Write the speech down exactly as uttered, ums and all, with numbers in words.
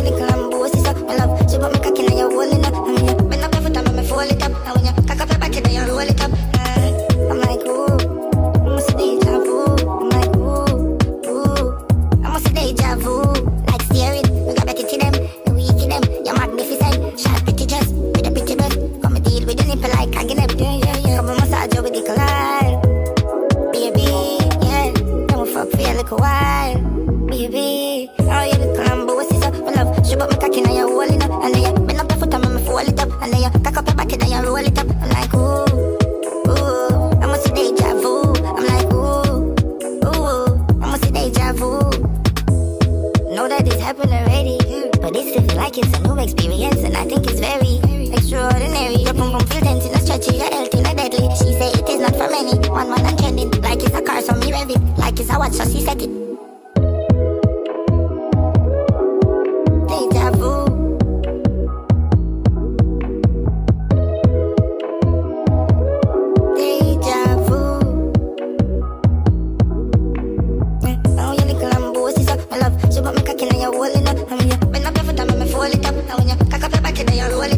little and bossy, so my love. She put me cocky in your hole in up. And when you bend up your foot and make me fold it up. And when you cock up your body, then you roll it up. Uh, I'm like, ooh, I must see deja vu. I'm like, ooh, ooh, I must see deja vu. Like steering, we got better to them, the weak in them. You're magnificent, sharp pretty dress, with a pretty breast. Come and deal with the nipple like I get up. Yeah, yeah, yeah. Come and massage you with the collide, baby, yeah. Then we fuck for a little while, baby. Oh, you little and bossy, so my love. She put me cocky in your hole in up. And then you bend up your foot and make me fold it up. And then you cock up your body, then you roll it up. I'm like, ooh, ooh, I must see deja vu. I'm like, ooh, ooh, I must see deja vu. Know that this happened already, but this feels like it's a new experience. And I think it's very extraordinary. Your pum pum feel tense in a stretchy, your health in a deadly. She say it is not for many, one man and trending. Like it's a car, so me rev it. Like it's a watch, so she set it. Deja vu. Deja vu. Yeah. Oh, you little and bossy, so my love. She put me cocky in your hole in up. And when you bend up your foot and make me fold it up. And when you cock up your body, then you roll it